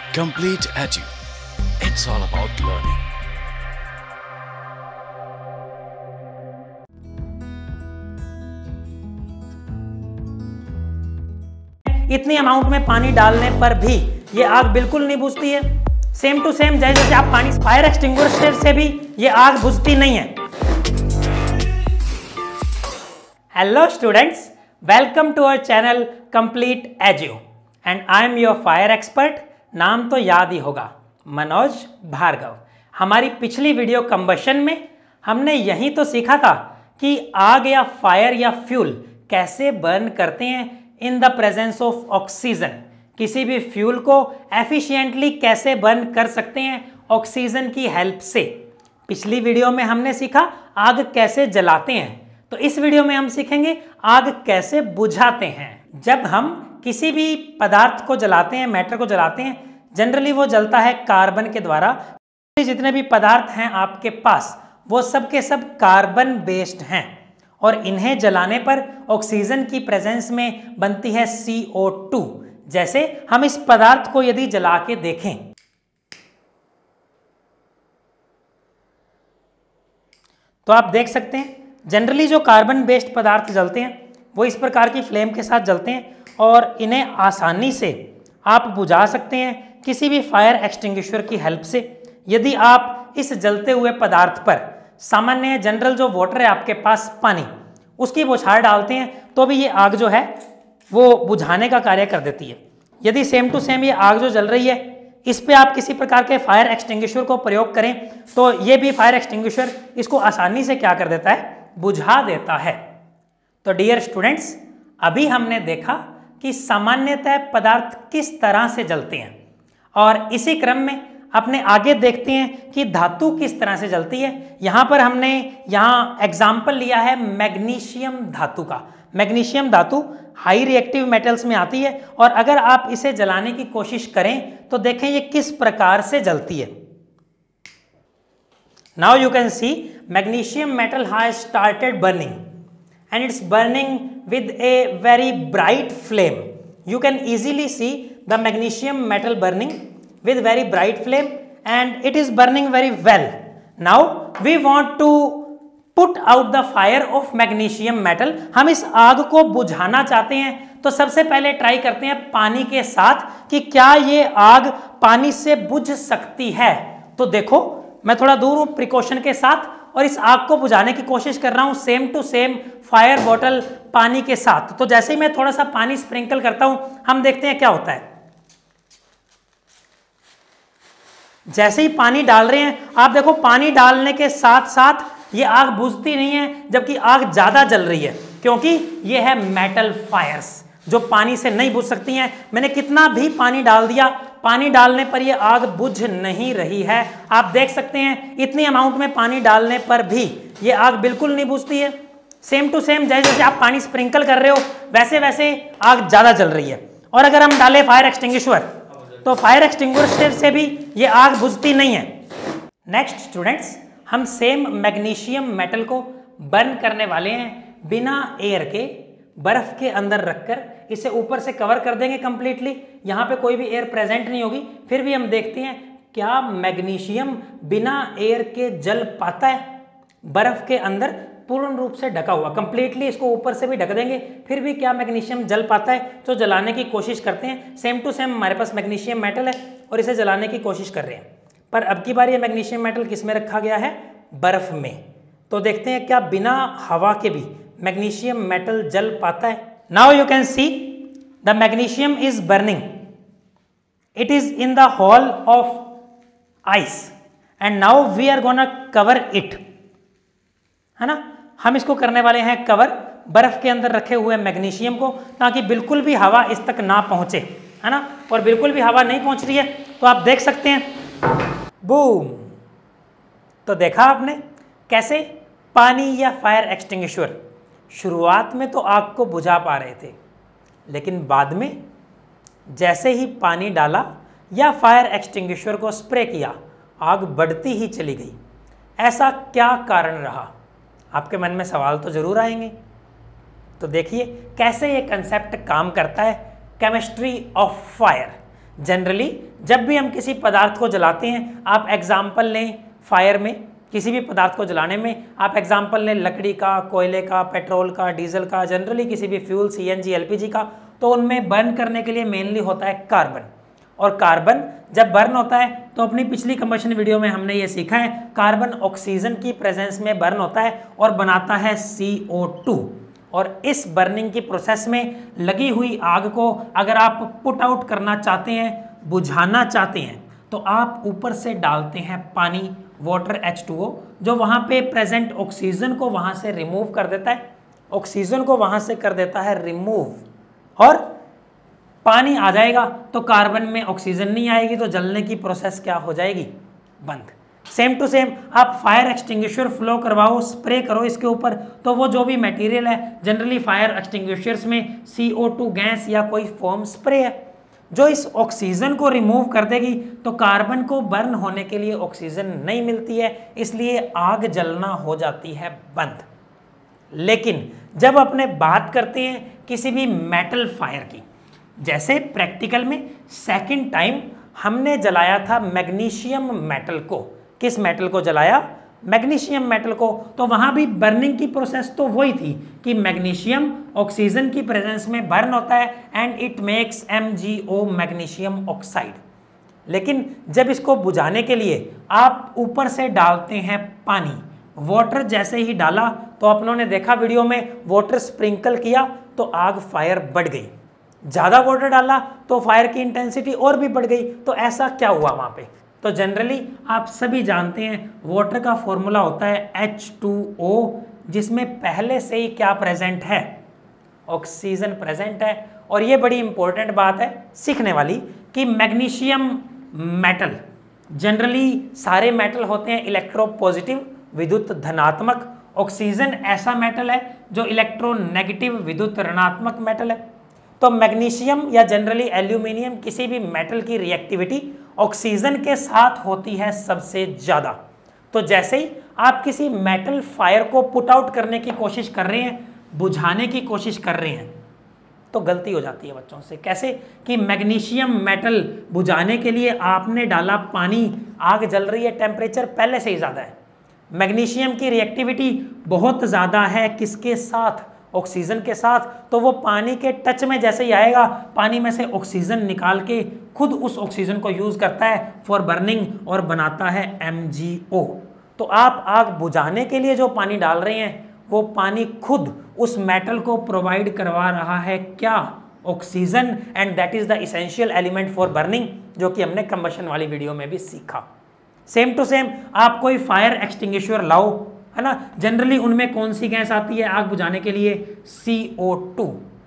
Complete Edu. It's all about learning. इतनी amount में पानी डालने पर भी ये आग बिल्कुल नहीं बुझती है। सेम टू सेम जैसे आप पानी फायर एक्सटिंग्विशर से भी ये आग बुझती नहीं है। Hello students, welcome to our channel Complete Edu and I am your fire expert. नाम तो याद ही होगा, मनोज भार्गव। हमारी पिछली वीडियो कंबशन में हमने यही तो सीखा था कि आग या फायर या फ्यूल कैसे बर्न करते हैं in the presence of oxygen. किसी भी फ्यूल को एफिशिएंटली कैसे बर्न कर सकते हैं ऑक्सीजन की हेल्प से। पिछली वीडियो में हमने सीखा आग कैसे जलाते हैं, तो इस वीडियो में हम सीखेंगे आग कैसे बुझाते हैं। जब हम किसी भी पदार्थ को जलाते हैं, मैटर को जलाते हैं, जनरली वो जलता है कार्बन के द्वारा। जितने भी पदार्थ हैं आपके पास वो सब के सब कार्बन बेस्ड हैं और इन्हें जलाने पर ऑक्सीजन की प्रेजेंस में बनती है CO2। जैसे हम इस पदार्थ को यदि जला के देखें तो आप देख सकते हैं जनरली जो कार्बन बेस्ड पदार्थ जलते हैं वो इस प्रकार की फ्लेम के साथ जलते हैं और इन्हें आसानी से आप बुझा सकते हैं किसी भी फायर एक्सटिंग्विशर की हेल्प से। यदि आप इस जलते हुए पदार्थ पर सामान्य जनरल जो वाटर है आपके पास पानी, उसकी बौछार डालते हैं तो भी ये आग जो है वो बुझाने का कार्य कर देती है। यदि सेम टू सेम ये आग जो जल रही है इस पे आप किसी प्रकार के फायर एक्सटिंग्विशर को प्रयोग करें तो ये भी फायर एक्सटिंग्विशर इसको आसानी से क्या कर देता है, बुझा देता है। तो डियर स्टूडेंट्स, अभी हमने देखा कि सामान्यतः पदार्थ किस तरह से जलते हैं और इसी क्रम में अपने आगे देखते हैं कि धातु किस तरह से जलती है। यहाँ पर हमने एग्जाम्पल लिया है मैग्नीशियम धातु का। मैग्नीशियम धातु हाई रिएक्टिव मेटल्स में आती है और अगर आप इसे जलाने की कोशिश करें तो देखें ये किस प्रकार से जलती है। Now you can see magnesium metal has started burning and it's burning with a very bright flame. You can easily see the magnesium metal burning with very bright flame and it is burning very well. Now we want to put out the fire of magnesium metal. हम इस आग को बुझाना चाहते हैं तो सबसे पहले ट्राई करते हैं पानी के साथ कि क्या ये आग पानी से बुझ सकती है। तो देखो मैं थोड़ा दूर हूं प्रिकॉशन के साथ और इस आग को बुझाने की कोशिश कर रहा हूं same to same fire bottle पानी के साथ। तो जैसे ही मैं थोड़ा सा पानी स्प्रिंकल करता हूं हम देखते हैं क्या होता है। जैसे ही पानी डाल रहे हैं आप देखो पानी डालने के साथ साथ ये आग बुझती नहीं है जबकि आग ज्यादा जल रही है, क्योंकि ये है मेटल फायर्स जो पानी से नहीं बुझ सकती हैं। मैंने कितना भी पानी डाल दिया, पानी डालने पर ये आग बुझ नहीं रही है। आप देख सकते हैं इतनी अमाउंट में पानी डालने पर भी ये आग बिल्कुल नहीं बुझती है। सेम टू सेम जैसे आप पानी स्प्रिंकल कर रहे हो वैसे वैसे आग ज़्यादा जल रही है। और अगर हम डालें फायर एक्सटिंग्विशर तो फायर एक्सटिंग्विशर से भी ये आग बुझती नहीं है। नेक्स्ट स्टूडेंट्स, हम सेम मैग्नीशियम मेटल को बर्न करने वाले हैं बिना एयर के, बर्फ के अंदर रखकर इसे ऊपर से कवर कर देंगे कंप्लीटली। यहाँ पे कोई भी एयर प्रेजेंट नहीं होगी, फिर भी हम देखते हैं क्या मैग्नीशियम बिना एयर के जल पाता है। बर्फ के अंदर पूर्ण रूप से ढका हुआ कंप्लीटली, इसको ऊपर से भी ढक देंगे फिर भी क्या मैग्नीशियम जल पाता है। तो जलाने की कोशिश करते हैं। सेम टू सेम हमारे पास मैग्नीशियम मेटल है और इसे जलाने की कोशिश कर रहे हैं, पर अब की बार ये मैग्नीशियम मेटल किस में रखा गया है, बर्फ में। तो देखते हैं क्या बिना हवा के भी मैग्नीशियम मेटल जल पाता है। Now you can see the magnesium is burning, it is in the hole of ice and now we are gonna cover it, है ना। हम इसको करने वाले हैं कवर बर्फ के अंदर रखे हुए मैग्नीशियम को, ताकि बिल्कुल भी हवा इस तक ना पहुंचे, है ना। और बिल्कुल भी हवा नहीं पहुंच रही है तो आप देख सकते हैं बूम। तो देखा आपने कैसे पानी या फायर एक्सटिंग्विशर शुरुआत में तो आग को बुझा पा रहे थे, लेकिन बाद में जैसे ही पानी डाला या फायर एक्सटिंग्विशर को स्प्रे किया आग बढ़ती ही चली गई। ऐसा क्या कारण रहा? आपके मन में सवाल तो जरूर आएंगे। तो देखिए कैसे ये कंसेप्ट काम करता है, केमिस्ट्री ऑफ फायर। जनरली जब भी हम किसी पदार्थ को जलाते हैं, आप एग्जाम्पल लें फायर में, किसी भी पदार्थ को जलाने में आप एग्जाम्पल लें लकड़ी का, कोयले का, पेट्रोल का, डीजल का, जनरली किसी भी फ्यूल CNG LPG का, तो उनमें बर्न करने के लिए मेनली होता है कार्बन। और कार्बन जब बर्न होता है तो अपनी पिछली कंबशन वीडियो में हमने ये सीखा है, कार्बन ऑक्सीजन की प्रेजेंस में बर्न होता है और बनाता है CO2। और इस बर्निंग की प्रोसेस में लगी हुई आग को अगर आप पुट आउट करना चाहते हैं, बुझाना चाहते हैं, तो आप ऊपर से डालते हैं पानी, वाटर H2O, जो वहाँ पे प्रेजेंट ऑक्सीजन को वहाँ से रिमूव कर देता है, ऑक्सीजन को वहाँ से कर देता है रिमूव, और पानी आ जाएगा तो कार्बन में ऑक्सीजन नहीं आएगी, तो जलने की प्रोसेस क्या हो जाएगी? बंद। सेम टू सेम आप फायर एक्सटिंग्विशर फ्लो करवाओ, स्प्रे करो इसके ऊपर, तो वो जो भी मटेरियल है, जनरली फायर एक्सटिंग्विशर्स में CO2 गैस या कोई फोम स्प्रे है जो इस ऑक्सीजन को रिमूव कर देगी, तो कार्बन को बर्न होने के लिए ऑक्सीजन नहीं मिलती है, इसलिए आग जलना हो जाती है बंद। लेकिन जब अपने बात करते हैं किसी भी मेटल फायर की, जैसे प्रैक्टिकल में सेकंड टाइम हमने जलाया था मैग्नीशियम मेटल को, किस मेटल को जलाया? मैग्नीशियम मेटल को। तो वहां भी बर्निंग की प्रोसेस तो वही थी कि मैग्नीशियम ऑक्सीजन की प्रेजेंस में बर्न होता है and it makes MgO, magnesium oxide. लेकिन जब इसको बुझाने के लिए आप ऊपर से डालते हैं पानी, वाटर जैसे ही डाला तो अपनों ने देखा वीडियो में, वाटर स्प्रिंकल किया तो आग फायर बढ़ गई, ज़्यादा वाटर डाला तो फायर की इंटेंसिटी और भी बढ़ गई। तो ऐसा क्या हुआ वहाँ पे? तो जनरली आप सभी जानते हैं वाटर का फॉर्मूला होता है H2O, जिसमें पहले से ही क्या प्रेजेंट है? ऑक्सीजन प्रेजेंट है। और ये बड़ी इंपॉर्टेंट बात है सीखने वाली कि मैग्नीशियम मेटल, जनरली सारे मेटल होते हैं इलेक्ट्रोपॉजिटिव, विद्युत धनात्मक। ऑक्सीजन ऐसा मेटल है जो इलेक्ट्रोनेगेटिव, विद्युत ऋणात्मक मेटल है। तो मैग्नीशियम या जनरली एल्यूमिनियम, किसी भी मेटल की रिएक्टिविटी ऑक्सीजन के साथ होती है सबसे ज़्यादा। तो जैसे ही आप किसी मेटल फायर को पुट आउट करने की कोशिश कर रहे हैं, बुझाने की कोशिश कर रहे हैं, तो गलती हो जाती है बच्चों से। कैसे? कि मैग्नीशियम मेटल बुझाने के लिए आपने डाला पानी, आग जल रही है, टेम्परेचर पहले से ही ज़्यादा है, मैग्नीशियम की रिएक्टिविटी बहुत ज़्यादा है, किसके साथ? ऑक्सीजन के साथ। तो वो पानी के टच में जैसे ही आएगा, पानी में से ऑक्सीजन निकाल के खुद उस ऑक्सीजन को यूज़ करता है फॉर बर्निंग और बनाता है MgO। तो आप आग बुझाने के लिए जो पानी डाल रहे हैं, वो पानी खुद उस मेटल को प्रोवाइड करवा रहा है क्या? Oxygen. And that is the essential element for burning, जो कि हमने कंबशन वाली वीडियो में भी सीखा। सेम टू सेम आप कोई फायर एक्सटिंग्विशर लाओ, है ना, जनरली उनमें कौन सी गैस आती है आग बुझाने के लिए? CO2।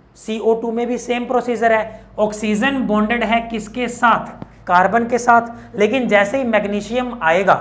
CO2 में भी सेम प्रोसीजर है, ऑक्सीजन बॉन्डेड है किसके साथ? कार्बन के साथ। लेकिन जैसे ही मैग्नीशियम आएगा,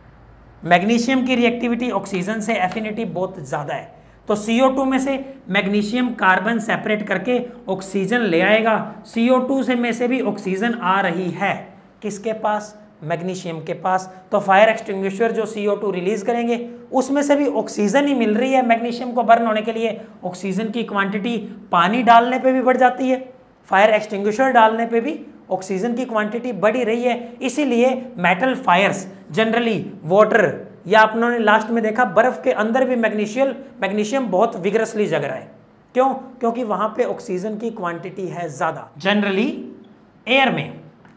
मैग्नीशियम की रिएक्टिविटी ऑक्सीजन से एफिनिटी बहुत ज़्यादा है, तो CO2 में से मैग्नीशियम कार्बन सेपरेट करके ऑक्सीजन ले आएगा। CO2 से में से भी ऑक्सीजन आ रही है किसके पास? मैग्नीशियम के पास। तो फायर एक्सटिंग्विशर जो CO2 रिलीज करेंगे, उसमें से भी ऑक्सीजन ही मिल रही है मैग्नीशियम को बर्न होने के लिए। ऑक्सीजन की क्वांटिटी पानी डालने पे भी बढ़ जाती है, फायर एक्सटिंग्विशर डालने पे भी ऑक्सीजन की क्वांटिटी बढ़ ही रही है। इसीलिए मेटल फायर्स जनरली वाटर, या आपने लास्ट में देखा बर्फ के अंदर भी मैग्नीशियम बहुत विगरसली जग रहा है। क्यों? क्योंकि वहां पे ऑक्सीजन की क्वांटिटी है ज़्यादा। जनरली एयर में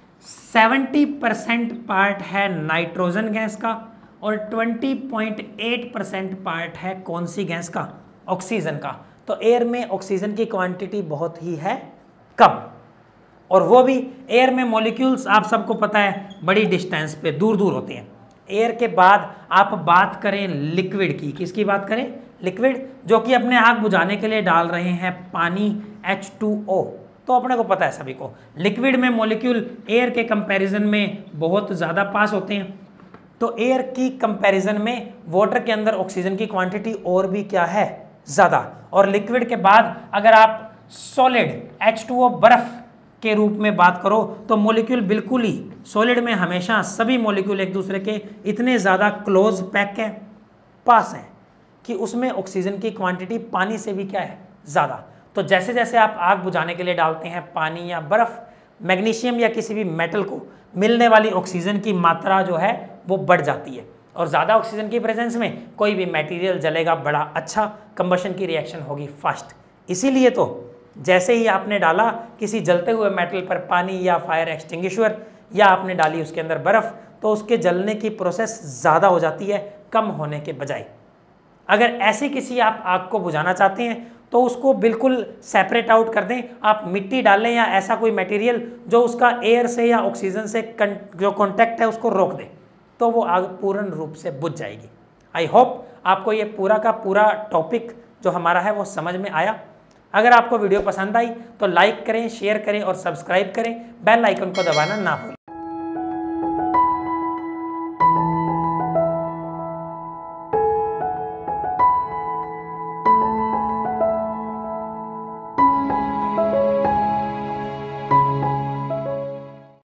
70% पार्ट है नाइट्रोजन गैस का और 20.8% पार्ट है कौन सी गैस का? ऑक्सीजन का। तो एयर में ऑक्सीजन की क्वांटिटी बहुत ही है कम, और वो भी एयर में मॉलिक्यूल्स आप सबको पता है बड़ी डिस्टेंस पे दूर दूर होते हैं। एयर के बाद आप बात करें लिक्विड की, किसकी बात करें? लिक्विड, जो कि अपने आग बुझाने के लिए डाल रहे हैं पानी H2O। तो अपने को पता है सभी को, लिक्विड में मॉलिक्यूल एयर के कंपैरिजन में बहुत ज़्यादा पास होते हैं। तो एयर की कंपैरिजन में वाटर के अंदर ऑक्सीजन की क्वांटिटी और भी क्या है? ज़्यादा। और लिक्विड के बाद अगर आप सॉलिड H2O बर्फ के रूप में बात करो, तो मॉलिक्यूल बिल्कुल ही सॉलिड में हमेशा सभी मॉलिक्यूल एक दूसरे के इतने ज़्यादा क्लोज पैक हैं, पास हैं, कि उसमें ऑक्सीजन की क्वांटिटी पानी से भी क्या है? ज़्यादा। तो जैसे जैसे आप आग बुझाने के लिए डालते हैं पानी या बर्फ़, मैग्नीशियम या किसी भी मेटल को मिलने वाली ऑक्सीजन की मात्रा जो है वो बढ़ जाती है, और ज़्यादा ऑक्सीजन की प्रेजेंस में कोई भी मटेरियल जलेगा, बड़ा अच्छा कंबशन की रिएक्शन होगी फास्ट। इसीलिए तो जैसे ही आपने डाला किसी जलते हुए मेटल पर पानी या फायर एक्सटिंग्विशर, या आपने डाली उसके अंदर बर्फ़, तो उसके जलने की प्रोसेस ज़्यादा हो जाती है कम होने के बजाय। अगर ऐसे किसी आप आग को बुझाना चाहते हैं तो उसको बिल्कुल सेपरेट आउट कर दें, आप मिट्टी डालें या ऐसा कोई मटेरियल जो उसका एयर से या ऑक्सीजन से जो कांटेक्ट है उसको रोक दे, तो वो आग पूर्ण रूप से बुझ जाएगी। आई होप आपको ये पूरा का पूरा टॉपिक जो हमारा है वो समझ में आया। अगर आपको वीडियो पसंद आई तो लाइक करें, शेयर करें और सब्सक्राइब करें, बेल आइकन को दबाना ना भूलें।